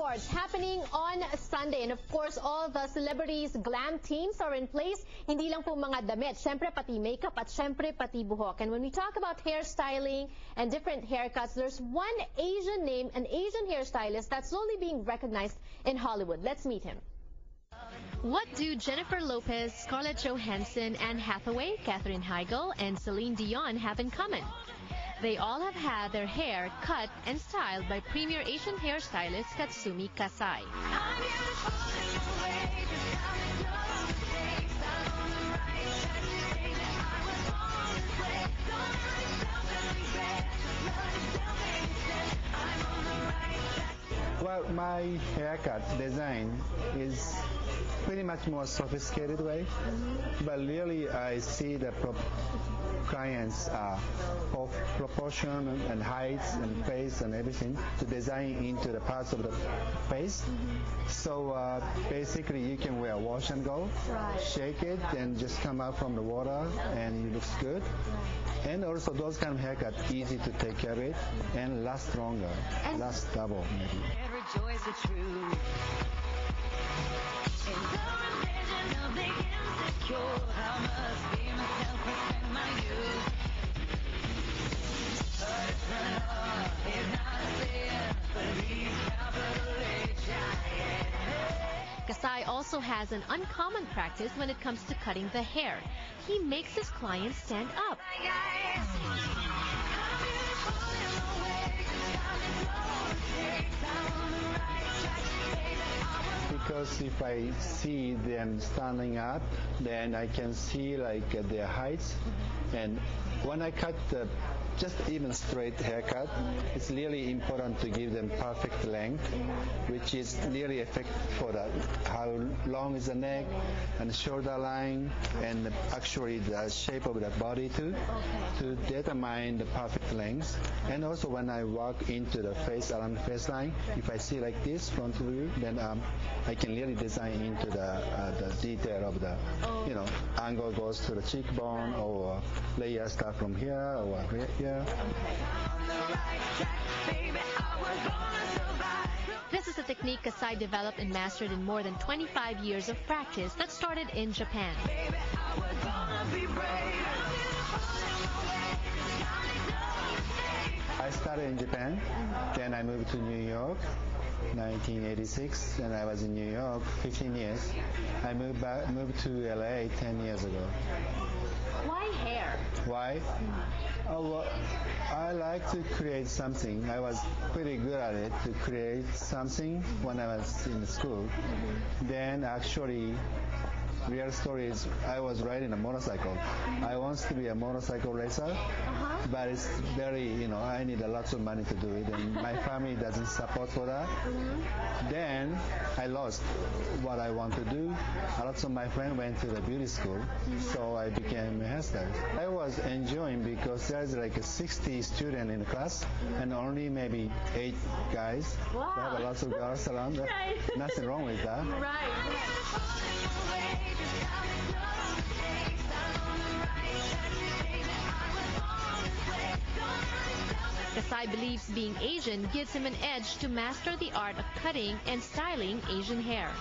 Awards happening on Sunday. And of course, all the celebrities' glam teams are in place. Hindi lang po mga damit, syempre pati makeup at syempre pati buhok. And when we talk about hairstyling and different haircuts, there's one Asian name, an Asian hairstylist that's slowly being recognized in Hollywood. Let's meet him. What do Jennifer Lopez, Scarlett Johansson, Anne Hathaway, Katherine Heigl, and Celine Dion have in common? They all have had their hair cut and styled by premier Asian hairstylist Katsumi Kasai. Well, my haircut design is pretty much more sophisticated way, but really I see the clients of proportion and heights and face and everything to design into the parts of the face. So basically you can wear wash and go, shake it and just come out from the water and it looks good. And also those kind of haircut easy to take care of it and last longer, last double maybe. Rejoice the truth. In the religion of the insecure, I must be myself and spend my youth. Personal law is not a sin, but he's capital H-I-N. Kasai also has an uncommon practice when it comes to cutting the hair. He makes his clients stand up. Because if I see them standing up, then I can see like their heights. And when I cut the just even straight haircut, it's really important to give them perfect length, which is really effective for that. How long is the neck and shoulder line, and actually the shape of the body too, to determine the perfect length. And also when I walk into the face, around the face line, if I see like this front view, then I can really design into the detail of the, angle goes to the cheekbone or layer stuff from here or here. This is a technique Kasai developed and mastered in more than 25 years of practice that started in Japan. I started in Japan, then I moved to New York, 1986, and I was in New York 15 years. I moved to LA 10 years ago. Why hair? Why? Oh, well, I like to create something. I was pretty good at it, to create something when I was in school. Then actually, real story is I was riding a motorcycle. I want to be a motorcycle racer, but it's very, I need a lot of money to do it, and my family doesn't support for that. Then I lost what I want to do. A lot of my friends went to the beauty school, so I became a hairstylist. I was enjoying because there's like 60 students in the class, and only maybe 8 guys. Wow. We have a lot of girls around. Right. Nothing wrong with that. Right. Kasai believes being Asian gives him an edge to master the art of cutting and styling Asian hair.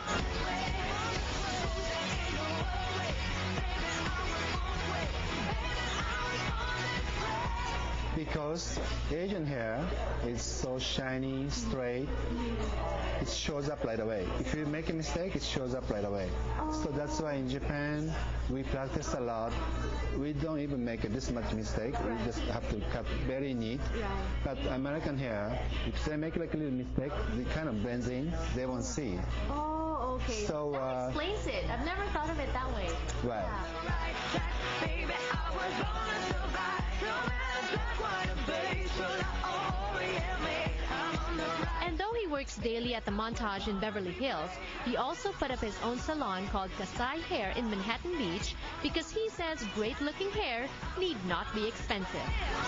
Because Asian hair is so shiny, straight, it shows up right away. If you make a mistake, it shows up right away. So that's why in Japan, we practice a lot. We don't even make this much mistake. We just have to cut very neat. But American hair, if they make like a little mistake, it kind of blends in. They won't see it. Oh, okay. So, that explains it. I've never thought of it that way. Right. And though he works daily at the Montage in Beverly Hills, he also put up his own salon called Kasai Hair in Manhattan Beach because he says great-looking hair need not be expensive.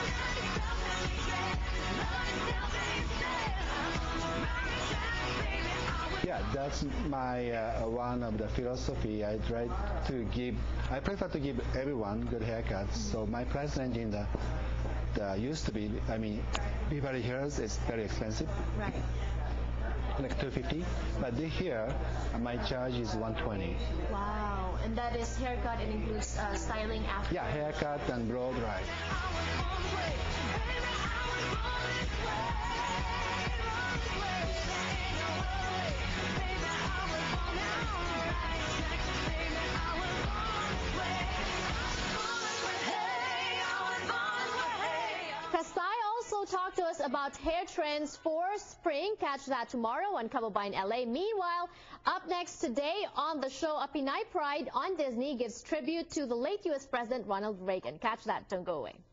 Yeah, that's my one of the philosophy. I prefer to give everyone good haircuts. So my price range in the used to be, Beverly Hills is very expensive. Right. like 250. But here, my charge is 120. Wow. And that is haircut and includes styling after. Yeah, haircut and blow dry. Kasai also talked to us about hair trends for spring. Catch that tomorrow on Kababayan LA. Meanwhile, up next today on the show, a Pinay Pride on Disney gives tribute to the late U.S. President Ronald Reagan. Catch that. Don't go away.